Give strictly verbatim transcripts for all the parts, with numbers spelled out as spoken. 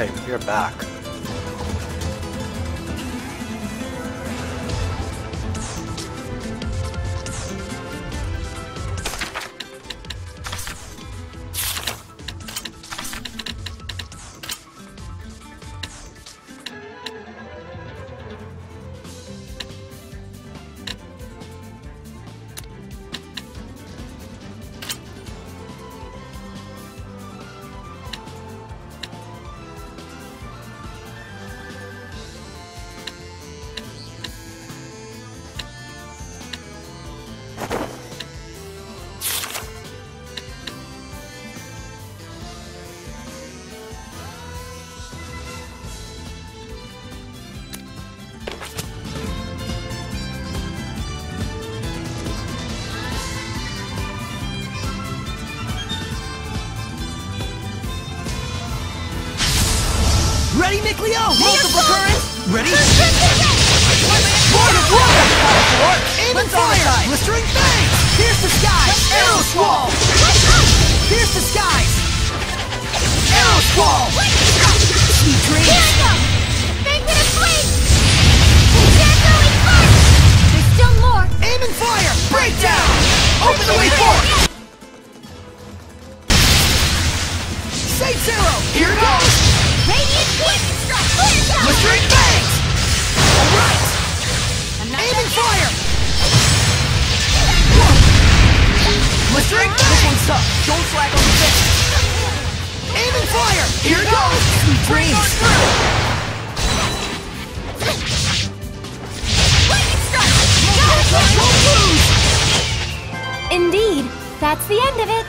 Alright, we are back. Ready, Nickleo? Multiple currents. Ready? More to blow! Aim and Let's on the fire! side. Blistering bangs! Pierce the skies! Arrow squall! Pierce the skies! Arrow squall! Sweet dreams! Magnet of flame! Dazzling fire! There's still more! Aim and fire! Breakdown! Open the way forward! Saints arrow! Here goes! Radiant beam! Blistering bangs! Alright! Aim and fire! Blistering bangs! This one's tough. Don't slack on the fence. Aim and fire! Here goes! Sweet dreams! Lightning strike! Don't lose! Indeed, that's the end of it.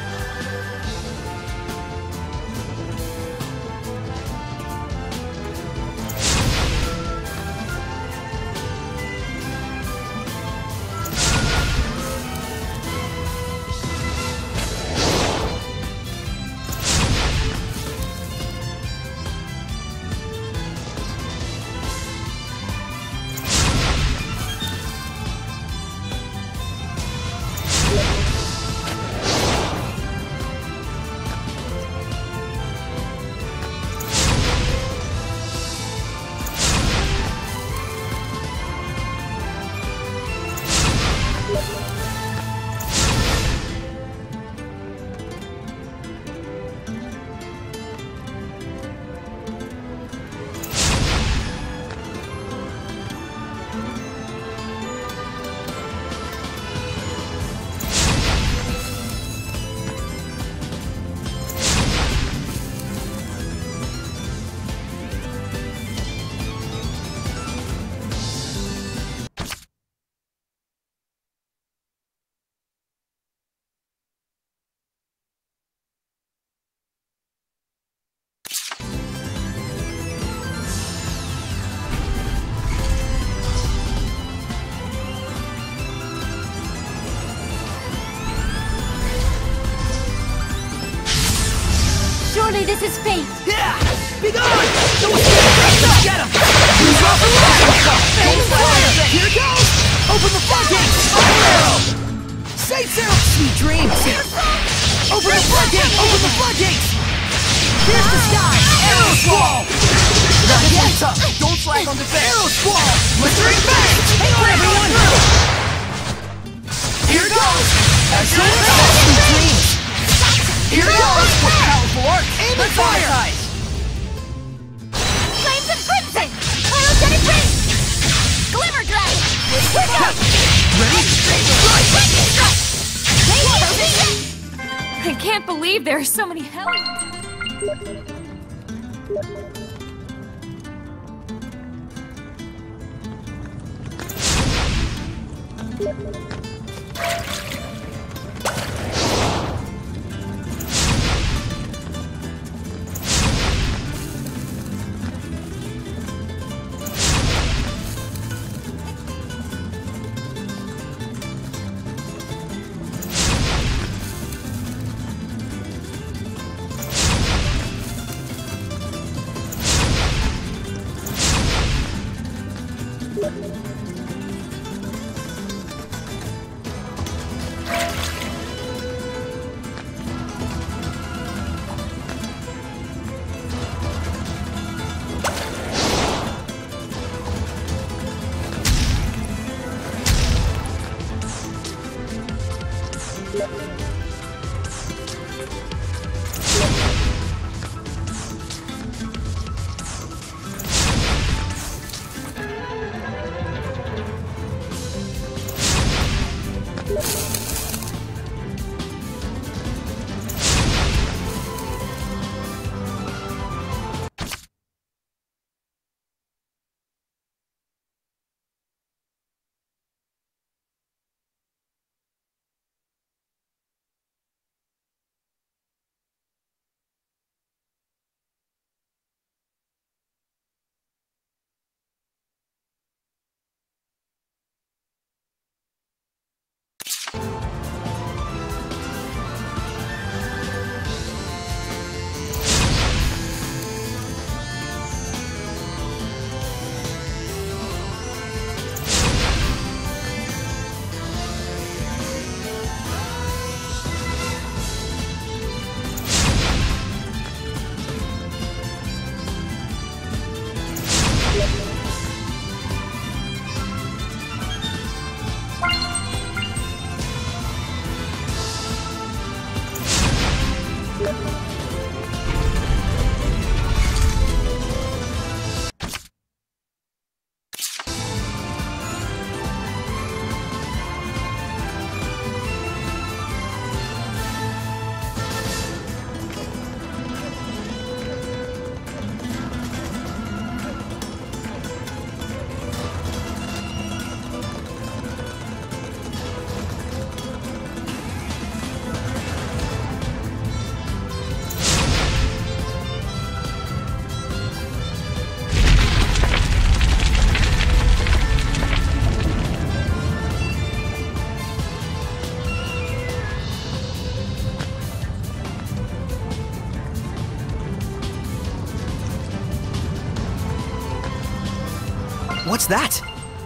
Surely this is fate. Yeah! Be gone! Don't Let's get him! Use off the line! Aim and fire! Here goes! Open the floodgates! Fire arrow! Saints arrow! Sweet dreams! Open the floodgates! Open the floodgates! Here's the sky! Arrow squall! Not yet! Don't slack on the fence. Arrow squall! Blistering bangs! Hang on, everyone! Here goes! Excellent! Sweet dreams! Here goes! Powerful arc. Aim and Let's on the fire! side. Flames of crimson! Pyrogenetic ring! Glimmer dragon! Quick up! Ready? Lightning strike! Radiant beam! I can't believe there are so many hells. What's that?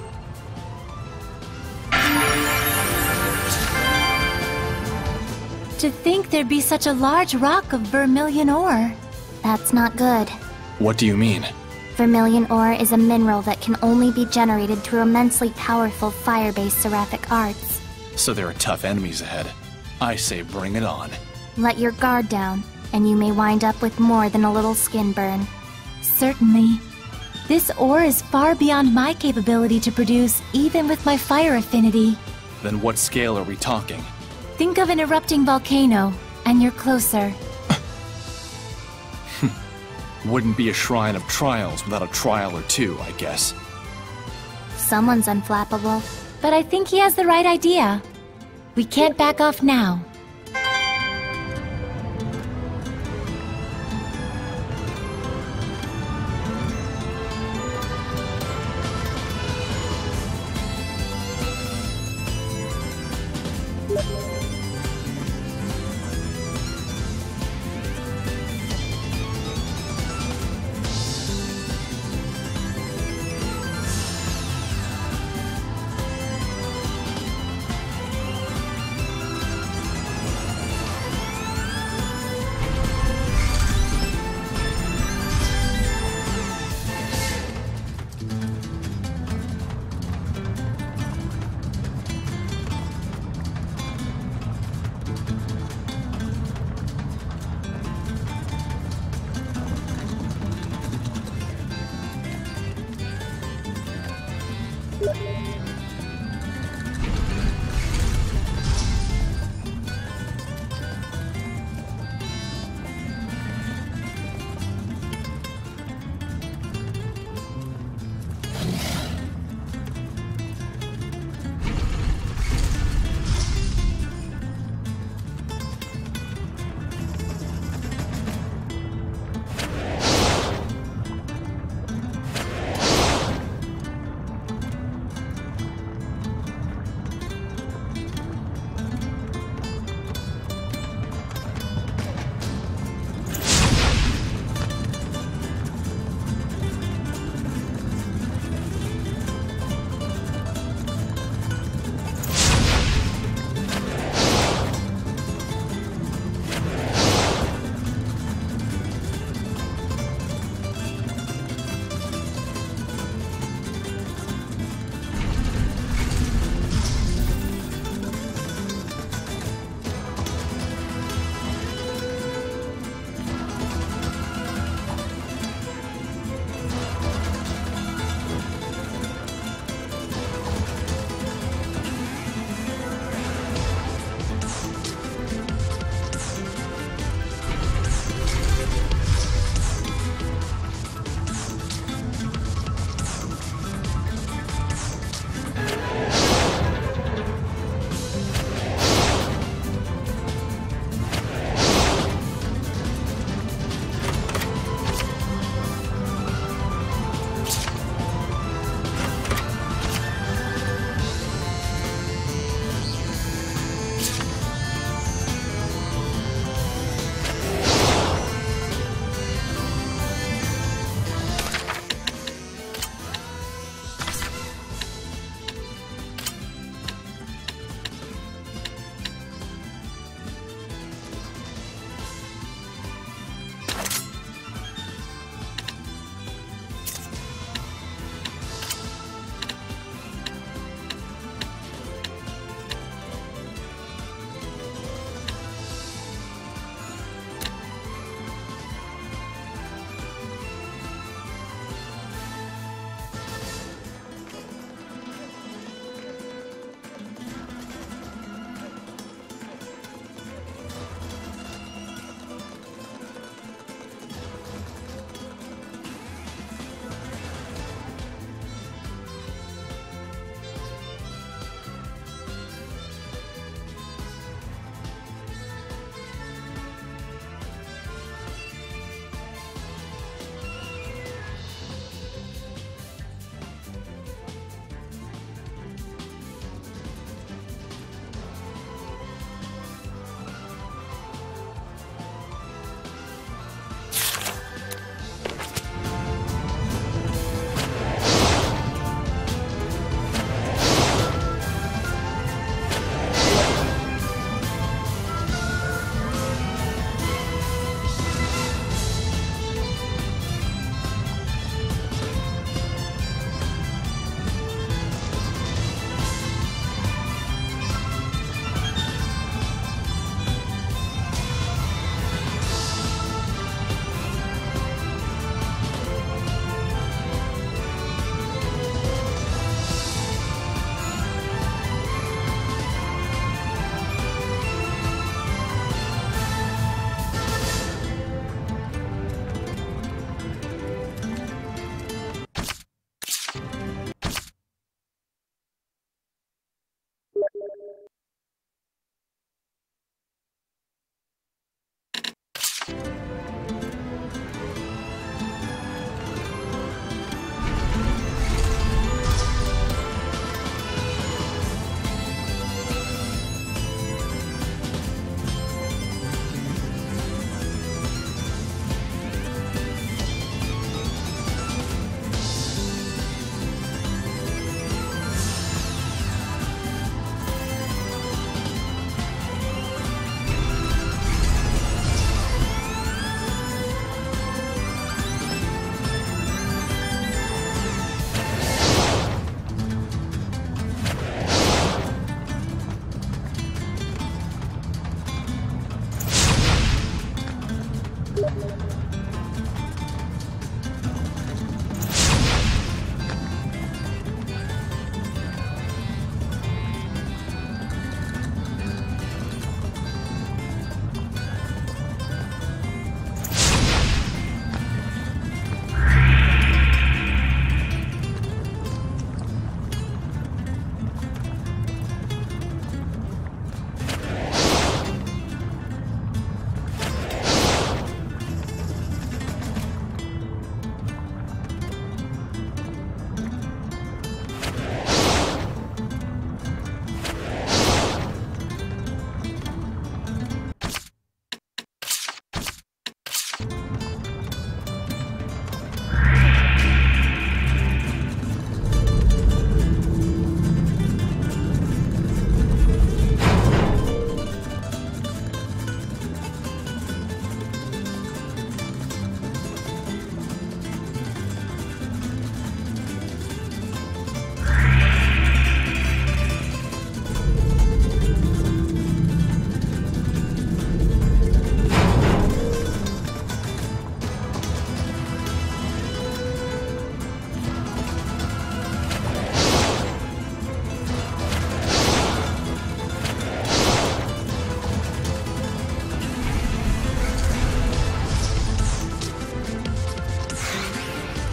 To think there'd be such a large rock of vermilion ore. That's not good. What do you mean? Vermilion ore is a mineral that can only be generated through immensely powerful fire-based seraphic arts. So there are tough enemies ahead. I say bring it on. Let your guard down, and you may wind up with more than a little skin burn. Certainly. This ore is far beyond my capability to produce, even with my fire affinity. Then what scale are we talking? Think of an erupting volcano, and you're closer. Wouldn't be a shrine of trials without a trial or two, I guess. Someone's unflappable. But I think he has the right idea. We can't back off now.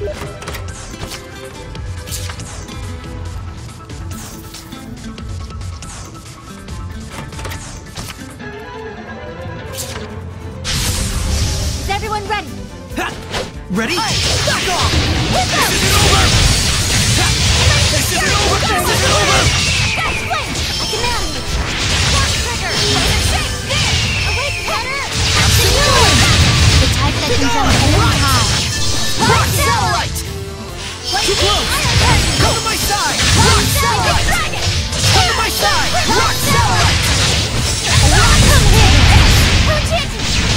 Is everyone ready? Ha! Ready? Hey, Back off! Hit them! This isn't over! Ha! This isn't over! This isn't over! That's Flint! I command you! Lock trigger! Laser shape! There! Awake cutter! Action move! The type that can jump only high. Rock Satellite! Too close! Come to my side! Rock Satellite! Dragon! Come to my side! Rock Satellite! Come here! Push it!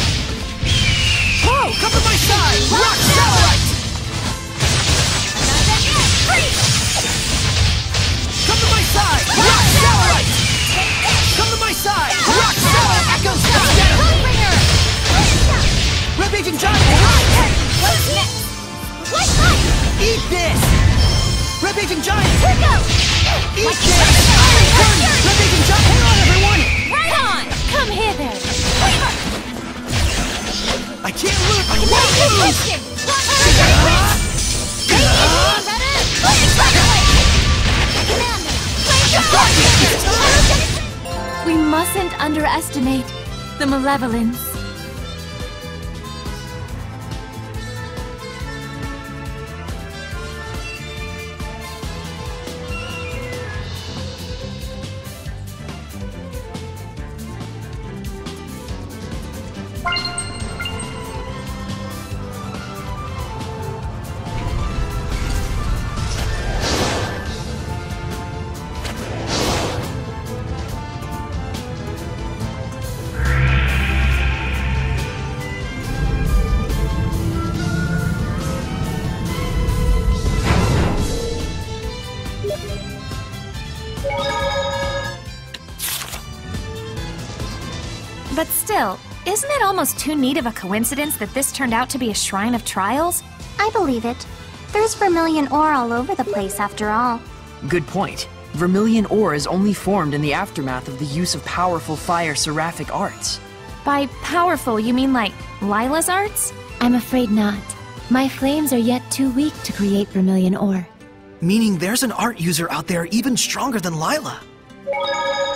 Whoa! Come to my side! Rock Satellite! Not done yet! Freeze! Come to my side! Rock Satellite! Come to my side! Rock Satellite! Echo Star! Get him! Hellbringer! Red Agent Giant! What's next? What fight? Eat this! Red Agent Giant! Trico! Eat this! Turn! Red Agent Giant! Hang on, everyone! Right on! Come here then! I can't lose! I Make won't it lose! listen! We mustn't underestimate the malevolence. But still, isn't it almost too neat of a coincidence that this turned out to be a shrine of trials? I believe it. There's vermilion ore all over the place after all. Good point. Vermilion ore is only formed in the aftermath of the use of powerful fire seraphic arts. By powerful, you mean like Lila's arts? I'm afraid not. My flames are yet too weak to create vermilion ore. Meaning there's an art user out there even stronger than Lila.